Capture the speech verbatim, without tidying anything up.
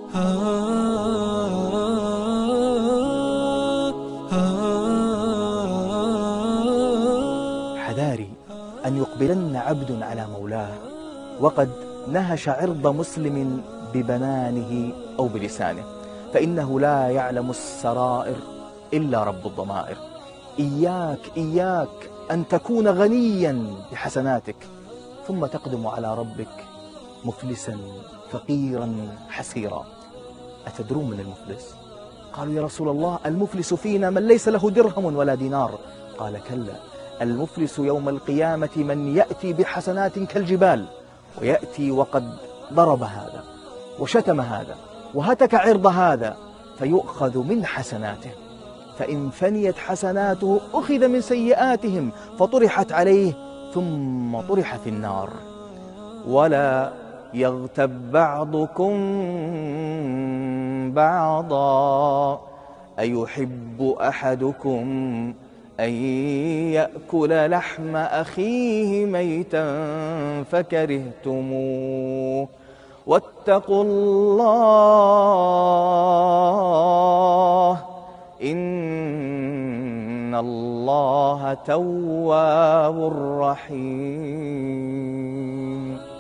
حذاري أن يقبلن عبد على مولاه وقد نهش عرض مسلم ببنانه أو بلسانه، فإنه لا يعلم السرائر إلا رب الضمائر. إياك إياك أن تكون غنيا بحسناتك ثم تقدم على ربك مفلسا فقيرا حسيرا. أتدرون من المفلس؟ قالوا يا رسول الله المفلس فينا من ليس له درهم ولا دينار. قال كلا، المفلس يوم القيامة من يأتي بحسنات كالجبال ويأتي وقد ضرب هذا وشتم هذا وهتك عرض هذا فيؤخذ من حسناته، فإن فنيت حسناته أخذ من سيئاتهم فطرحت عليه ثم طرح في النار. ولا يغتب بعضكم بعضا أيحب أحدكم أن يأكل لحم أخيه ميتا فكرهتموه واتقوا الله إن الله تواب رحيم.